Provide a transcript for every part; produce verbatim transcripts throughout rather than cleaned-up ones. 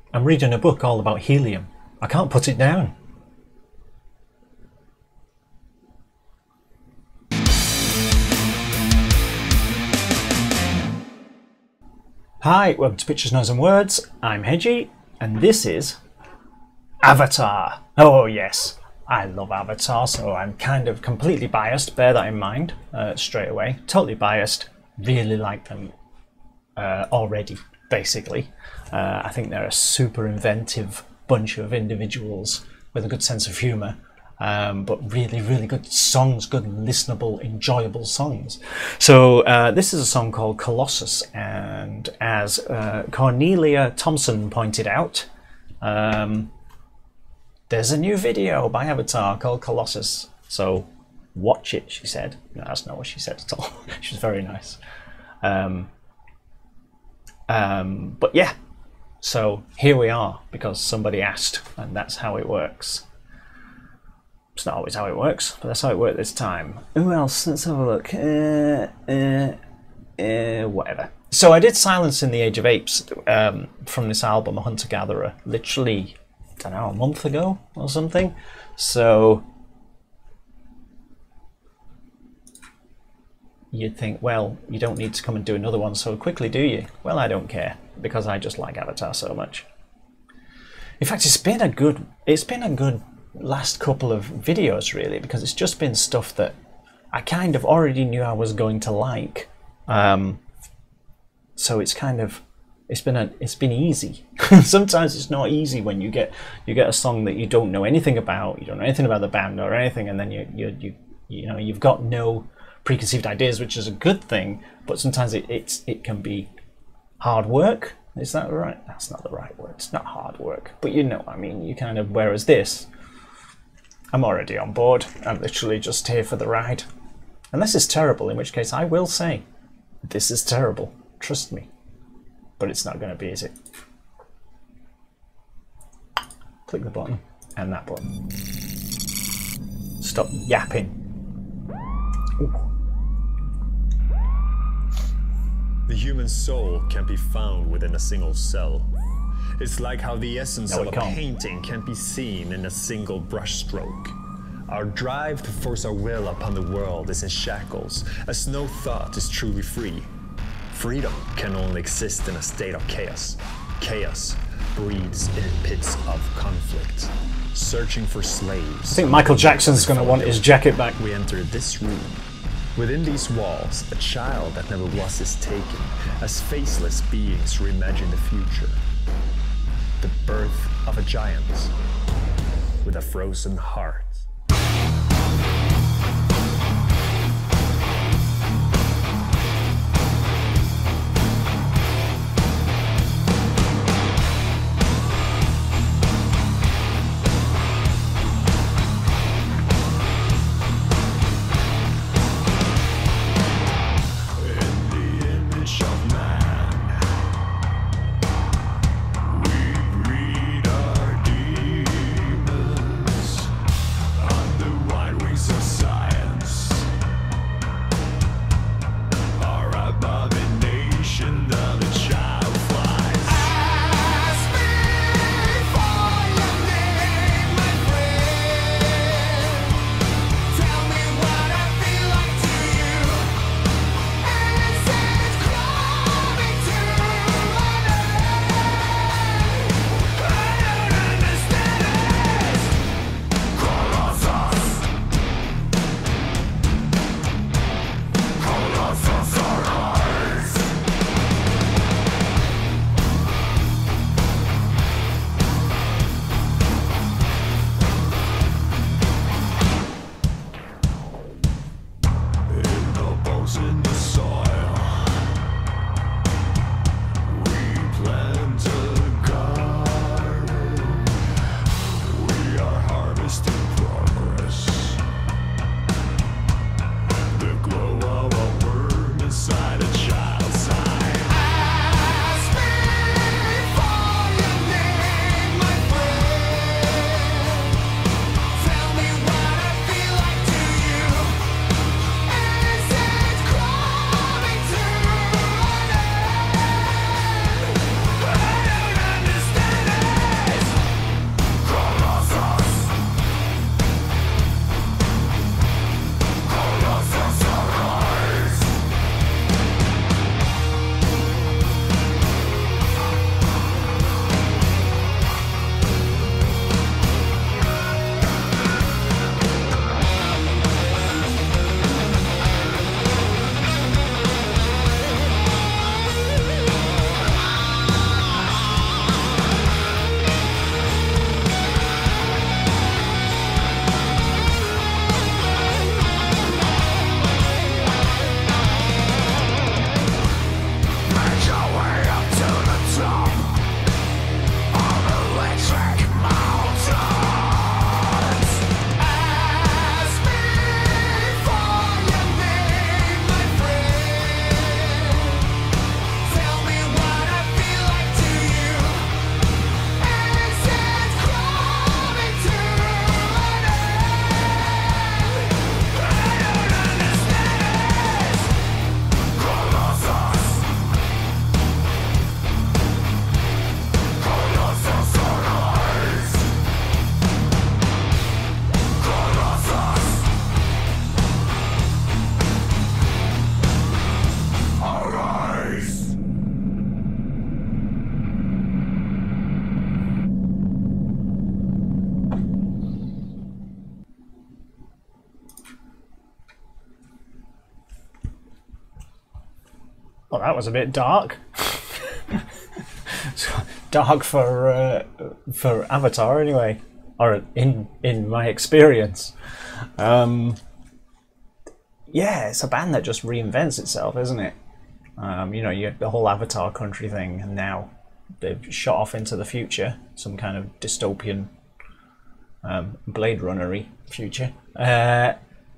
I'm reading a book all about helium. I can't put it down. Hi, welcome to Pictures, Noise and Words. I'm Hedgy, and this is Avatar. Oh yes, I love Avatar, so I'm kind of completely biased. Bear that in mind uh, straight away. Totally biased. Really like them uh, already, basically. Uh, I think they're a super inventive bunch of individuals with a good sense of humour. Um, but really, really good songs, good listenable, enjoyable songs. So uh, this is a song called Colossus, and as uh, Cornelia Thompson pointed out, um, there's a new video by Avatar called Colossus. So watch it, she said. No, that's not what she said at all. She's very nice. Um, um, but yeah, so here we are because somebody asked, and that's how it works. It's not always how it works, but that's how it worked this time. Who else? Let's have a look. Uh, uh, uh, whatever. So I did Silence in the Age of Apes um, from this album, A Hunter-Gatherer, literally, I don't know, a month ago or something. So you'd think, well, you don't need to come and do another one so quickly, do you? Well, I don't care, because I just like Avatar so much. In fact, it's been a good, it's been a good last couple of videos really, because it's just been stuff that I kind of already knew I was going to like, um, so it's kind of it's been a it's been easy. Sometimes it's not easy when you get you get a song that you don't know anything about, you don't know anything about the band or anything, and then you you you you know you've got no preconceived ideas, which is a good thing, but sometimes it it's it can be hard work. Is that right? That's not the right word. It's not hard work, but you know what I mean. You kind of, whereas this, I'm already on board. I'm literally just here for the ride. Unless it's terrible, in which case I will say, this is terrible. Trust me. But it's not going to be, is it? Click the button and that button. Stop yapping. Ooh. The human soul can be found within a single cell. It's like how the essence no, of a can't. painting can be seen in a single brushstroke. Our drive to force our will upon the world is in shackles, as no thought is truly free. Freedom can only exist in a state of chaos. Chaos breeds in pits of conflict. Searching for slaves. I think Michael Jackson's going to want his jacket back. We enter this room. Within these walls, a child that never was is taken, as faceless beings reimagine the future. The birth of a giant with a frozen heart. Well, that was a bit dark. Dark for uh, for Avatar, anyway, or in in my experience. Um, yeah, it's a band that just reinvents itself, isn't it? Um, you know, you the whole Avatar country thing, and now they've shot off into the future, some kind of dystopian, um, Blade Runner-y future. Uh,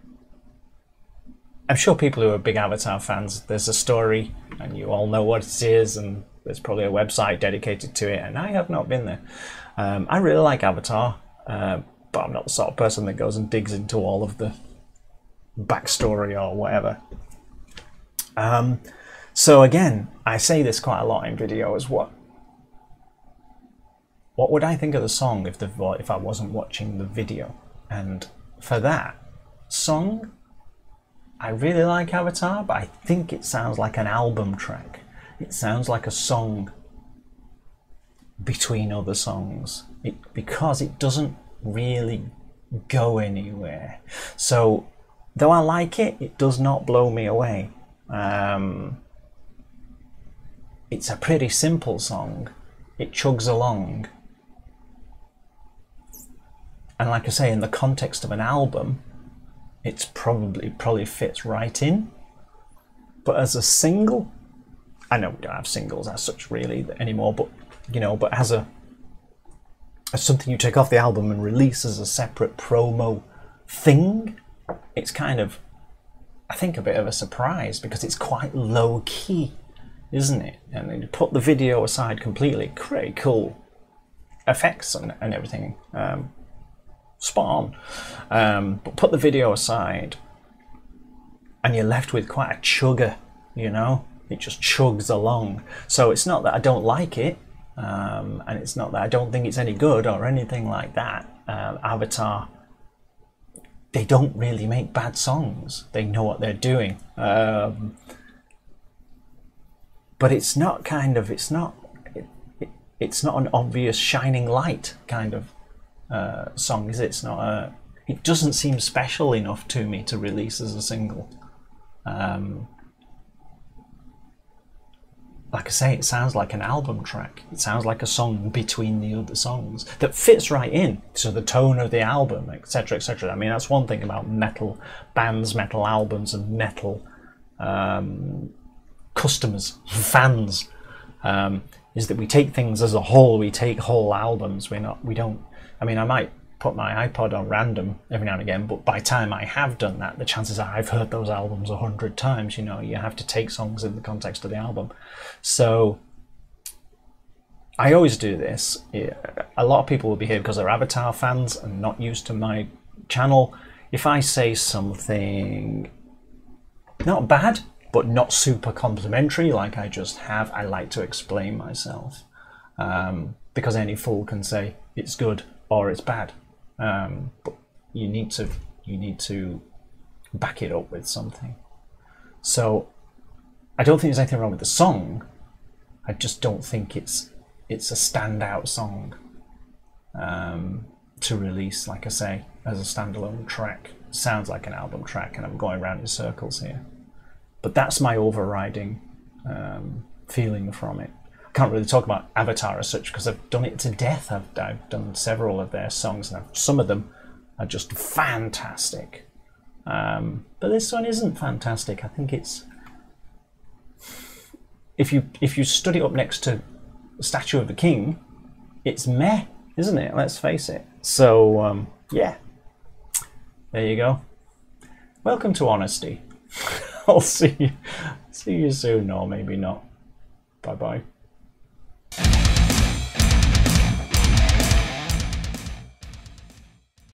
I'm sure people who are big Avatar fans, there's a story, and you all know what it is, and there's probably a website dedicated to it, and I have not been there. Um, I really like Avatar, uh, but I'm not the sort of person that goes and digs into all of the backstory or whatever. Um, so again, I say this quite a lot in videos. What what would I think of the song if the if I wasn't watching the video? And for that song, I really like Avatar, but I think it sounds like an album track. It sounds like a song between other songs, it, because it doesn't really go anywhere. So, though I like it, it does not blow me away. Um, it's a pretty simple song. It chugs along. And like I say, in the context of an album, it's probably probably fits right in. But as a single, I know we don't have singles as such really anymore, but you know, but as a as something you take off the album and release as a separate promo thing, it's kind of, I think, a bit of a surprise because it's quite low key, isn't it? And then you put the video aside completely, pretty cool effects and, and everything. Um, spot on. Um, but put the video aside and you're left with quite a chugger, you know? It just chugs along. So it's not that I don't like it, um, and it's not that I don't think it's any good or anything like that. Um, Avatar, they don't really make bad songs. They know what they're doing. Um, but it's not kind of, it's not, it, it, it's not an obvious shining light kind of uh, song, is it? It's not a, it doesn't seem special enough to me to release as a single. Um, like I say, it sounds like an album track. It sounds like a song between the other songs that fits right in to the tone of the album, etc, et cetera. I mean, that's one thing about metal bands, metal albums, and metal um, customers, fans, um, is that we take things as a whole. We take whole albums. We're not. We don't. I mean, I might put my iPod on random every now and again, but by the time I have done that, the chances are I've heard those albums a hundred times. You know, you have to take songs in the context of the album. So I always do this. A lot of people will be here because they're Avatar fans and not used to my channel. If I say something not bad, but not super complimentary like I just have, I like to explain myself. Um, because any fool can say it's good or it's bad. Um, but you need to you need to back it up with something. So I don't think there's anything wrong with the song. I just don't think it's it's a standout song um, to release, like I say, as a standalone track. It sounds like an album track, and I'm going around in circles here. But that's my overriding um, feeling from it. I can't really talk about Avatar as such because I've done it to death. I've, I've done several of their songs, and I've, some of them are just fantastic. Um, but this one isn't fantastic. I think it's, if you if you stood it up next to Statue of the King, it's meh, isn't it? Let's face it. So um, yeah, there you go. Welcome to honesty. I'll see you, see you soon, or maybe not. Bye bye.